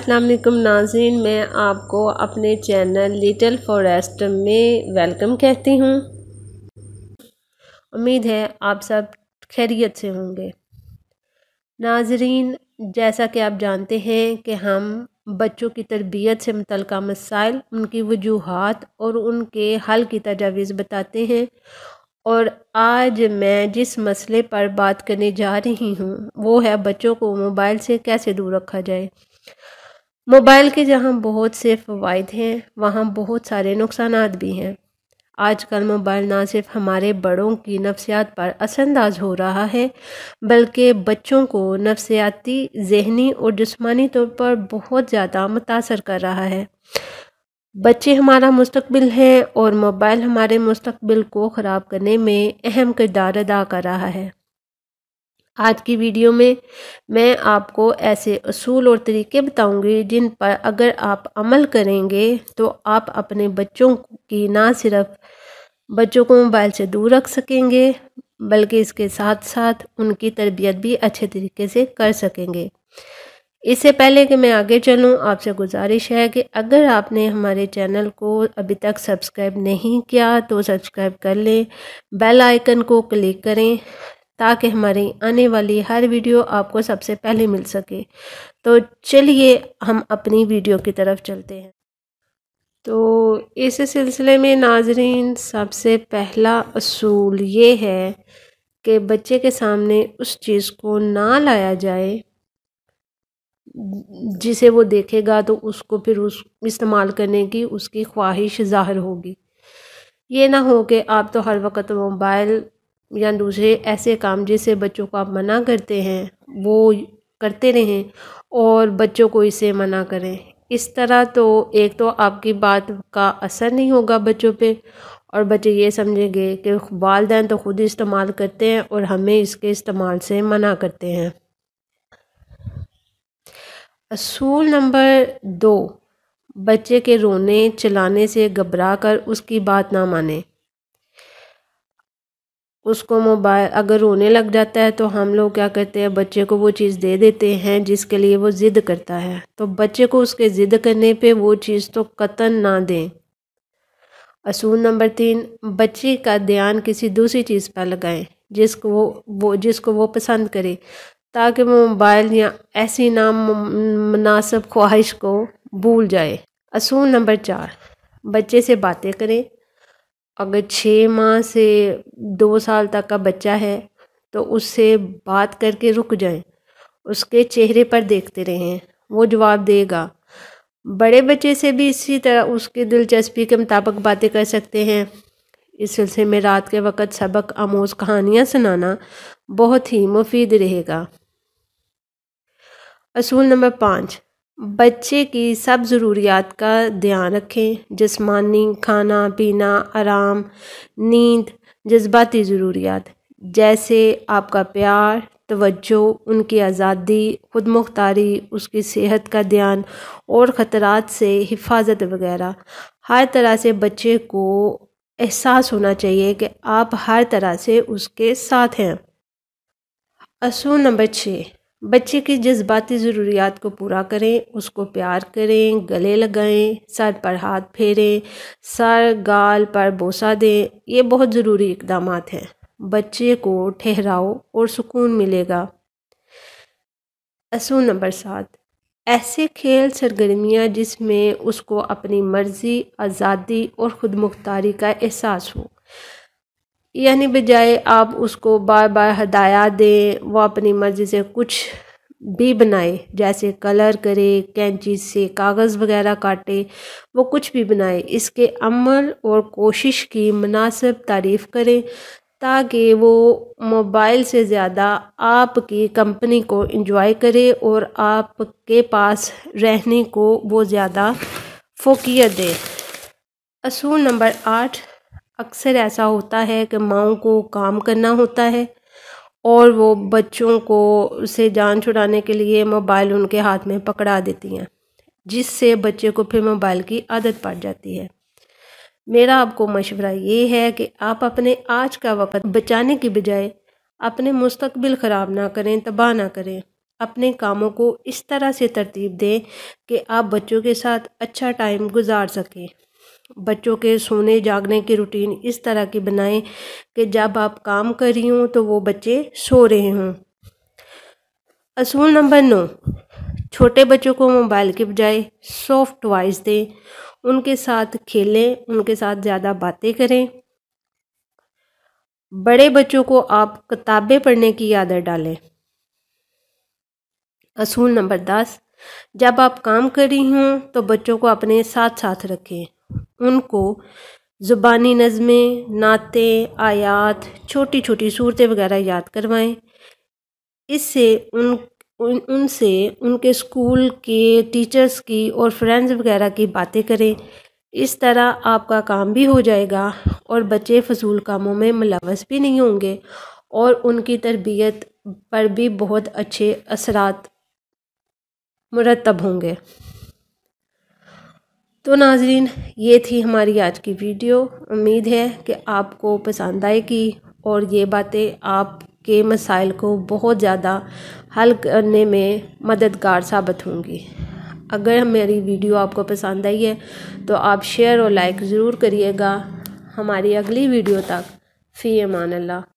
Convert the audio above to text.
अस्सलाम वालेकुम नाज़रीन, मैं आपको अपने चैनल लिटिल फॉरेस्ट में वेलकम कहती हूँ। उम्मीद है आप सब खैरियत से होंगे। नाज़रीन, जैसा कि आप जानते हैं कि हम बच्चों की तरबियत से मुतल्लिक़ मसाइल, उनकी वजूहात और उनके हल की तजावीज़ बताते हैं। और आज मैं जिस मसले पर बात करने जा रही हूँ वो है बच्चों को मोबाइल से कैसे दूर रखा जाए। मोबाइल के जहाँ बहुत से फ़वाइद हैं वहाँ बहुत सारे नुकसानात भी हैं। आजकल मोबाइल ना सिर्फ हमारे बड़ों की नफ्सियात पर असरअंदाज हो रहा है बल्कि बच्चों को नफ्सियाती, ज़हनी और जिस्मानी तौर पर बहुत ज़्यादा मुतासर कर रहा है। बच्चे हमारा मुस्तकबिल हैं और मोबाइल हमारे मुस्तकबिल को ख़राब करने में अहम किरदार अदा कर रहा है। आज की वीडियो में मैं आपको ऐसे असूल और तरीके बताऊंगी जिन पर अगर आप अमल करेंगे तो आप अपने बच्चों की ना सिर्फ बच्चों को मोबाइल से दूर रख सकेंगे बल्कि इसके साथ साथ उनकी तरबियत भी अच्छे तरीके से कर सकेंगे। इससे पहले कि मैं आगे चलूं, आपसे गुजारिश है कि अगर आपने हमारे चैनल को अभी तक सब्सक्राइब नहीं किया तो सब्सक्राइब कर लें, बेल आइकन को क्लिक करें ताकि हमारी आने वाली हर वीडियो आपको सबसे पहले मिल सके। तो चलिए हम अपनी वीडियो की तरफ चलते हैं। तो इस सिलसिले में नाज़रीन, सबसे पहला असूल ये है कि बच्चे के सामने उस चीज़ को ना लाया जाए जिसे वो देखेगा तो उसको फिर उस इस्तेमाल करने की उसकी ख्वाहिश ज़ाहिर होगी। ये ना हो कि आप तो हर वक्त मोबाइल या दूसरे ऐसे काम जिससे बच्चों को आप मना करते हैं वो करते रहें और बच्चों को इसे मना करें। इस तरह तो एक तो आपकी बात का असर नहीं होगा बच्चों पे और बच्चे ये समझेंगे कि वालिदैन तो खुद इस्तेमाल करते हैं और हमें इसके इस्तेमाल से मना करते हैं। असूल नंबर 2, बच्चे के रोने चिल्लाने से घबरा कर उसकी बात ना माने। उसको मोबाइल अगर रोने लग जाता है तो हम लोग क्या करते हैं, बच्चे को वो चीज़ दे देते हैं जिसके लिए वो ज़िद करता है। तो बच्चे को उसके ज़िद करने पे वो चीज़ तो कतई ना दें। असूल नंबर 3, बच्चे का ध्यान किसी दूसरी चीज़ पर लगाएं जिसको वो पसंद करे ताकि वो मोबाइल या ऐसी नामुनासिब ख्वाहिश को भूल जाए। असूल नंबर 4, बच्चे से बातें करें। अगर 6 माह से 2 साल तक का बच्चा है तो उससे बात करके रुक जाएं, उसके चेहरे पर देखते रहें, वो जवाब देगा। बड़े बच्चे से भी इसी तरह उसकी दिलचस्पी के मुताबिक बातें कर सकते हैं। इस सिलसिले में रात के वक़्त सबक आमोज़ कहानियाँ सुनाना बहुत ही मुफीद रहेगा। असूल नंबर 5, बच्चे की सब ज़रूरियात का ध्यान रखें। जिस्मानी, खाना पीना, आराम, नींद, जज्बाती ज़रूरियात जैसे आपका प्यार, तवज्जो, उनकी आज़ादी, खुद मुख्तारी, उसकी सेहत का ध्यान और ख़तरात से हिफाजत वगैरह। हर तरह से बच्चे को एहसास होना चाहिए कि आप हर तरह से उसके साथ हैं। असूल नंबर 6, बच्चे की जज्बाती ज़रूरियात को पूरा करें। उसको प्यार करें, गले लगाएं, सर पर हाथ फेरें, सर गाल पर बोसा दें। ये बहुत ज़रूरी इक़दामात हैं। बच्चे को ठहराव और सुकून मिलेगा। असूल नंबर 7, ऐसे खेल सरगर्मियाँ जिसमें उसको अपनी मर्ज़ी, आज़ादी और ख़ुद मुख्तारी का एहसास हो, यानी बजाय आप उसको बार बार हदायत दें वो अपनी मर्ज़ी से कुछ भी बनाए, जैसे कलर करे, कैंची से कागज़ वगैरह काटे, वो कुछ भी बनाए। इसके अमल और कोशिश की मुनासिब तारीफ़ करें ताकि वो मोबाइल से ज़्यादा आपकी कंपनी को एंजॉय करे और आपके पास रहने को वो ज़्यादा फोकियत दे। असूल नंबर 8, अक्सर ऐसा होता है कि माँओं को काम करना होता है और वो बच्चों को से जान छुड़ाने के लिए मोबाइल उनके हाथ में पकड़ा देती हैं, जिससे बच्चे को फिर मोबाइल की आदत पड़ जाती है। मेरा आपको मशवरा ये है कि आप अपने आज का वक्त बचाने की बजाय अपने मुस्तकबिल ख़राब ना करें, तबाह ना करें। اپنے کاموں کو اس طرح سے ترتیب دیں کہ آپ بچوں کے ساتھ اچھا ٹائم گزار سکیں۔ بچوں کے سونے جاگنے کی روٹین اس طرح کی بنائیں کہ جب آپ کام کر رہی ہوں تو وہ بچے سو رہے ہوں۔ اصول نمبر 9، چھوٹے بچوں کو موبائل کے بجائے سافٹ ٹوائز دیں، ان کے ساتھ کھیلیں، ان کے ساتھ زیادہ باتیں کریں۔ بڑے بچوں کو آپ کتابیں پڑھنے کی عادت ڈالیں۔ اصول نمبر 10، جب آپ کام کر رہی ہوں تو بچوں کو اپنے ساتھ ساتھ رکھیں، ان کو زبانی نظمیں، نعتیں، آیات، چھوٹی چھوٹی صورتیں وغیرہ یاد کروائیں۔ اس سے ان سے ان کے اسکول کے ٹیچرز کی اور فرینڈز وغیرہ کی باتیں کریں۔ اس طرح آپ کا کام بھی ہو جائے گا اور بچے فضول کاموں میں ملوث بھی نہیں ہوں گے اور ان کی تربیت پر بھی بہت اچھے اثرات مرتب ہوں گے۔ تو ناظرین، یہ تھی ہماری آج کی ویڈیو۔ امید ہے کہ آپ کو پسند آئے گی اور یہ باتیں آپ کے مسائل کو بہت زیادہ حل کرنے میں مددگار ثابت ہوں گی۔ اگر میری ویڈیو آپ کو پسند آئی ہے تو آپ شیئر اور لائک ضرور کریے گا۔ ہماری اگلی ویڈیو تک فی امان اللہ۔